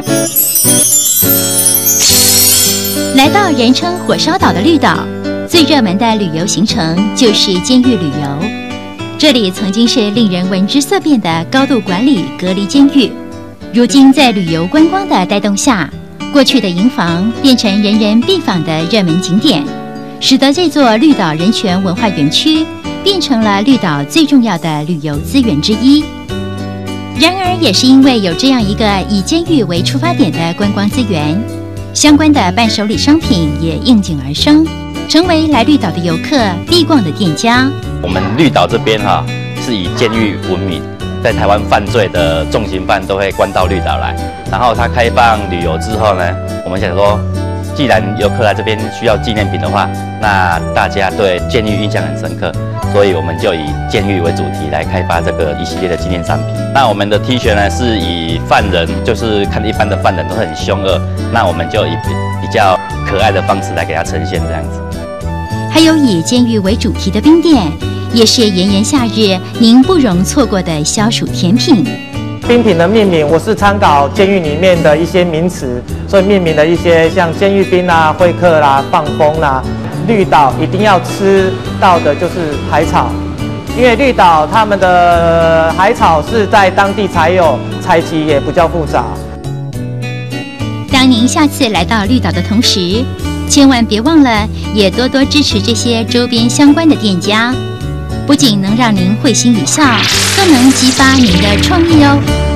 来到人称火烧岛的绿岛，最热门的旅游行程就是监狱旅游。这里曾经是令人闻之色变的高度管理隔离监狱，如今在旅游观光的带动下，过去的营房变成人人必访的热门景点，使得这座绿岛人权文化园区变成了绿岛最重要的旅游资源之一。然而，也是因为有这样一个以监狱为出发点的观光资源，相关的伴手礼商品也应景而生，成为来绿岛的游客必逛的店家。 我们绿岛这边是以监狱闻名，在台湾犯罪的重刑犯都会关到绿岛来。然后它开放旅游之后呢，我们想说，既然游客来这边需要纪念品的话，那大家对监狱印象很深刻，所以我们就以监狱为主题来开发这个一系列的纪念商品。那我们的 T 恤呢，是以犯人，就是看一般的犯人都很凶恶，那我们就以比较可爱的方式来给它呈现这样子。 还有以监狱为主题的冰店，也是炎炎夏日您不容错过的消暑甜品。 冰品的命名，我是参考监狱里面的一些名词，所以命名了一些像监狱冰啦、会客啦、放风啦。绿岛一定要吃到的就是海草，因为绿岛他们的海草是在当地才有，采集也比较复杂。 当您下次来到绿岛的同时，千万别忘了也多多支持这些周边相关的店家，不仅能让您会心一笑，更能激发您的创意哦。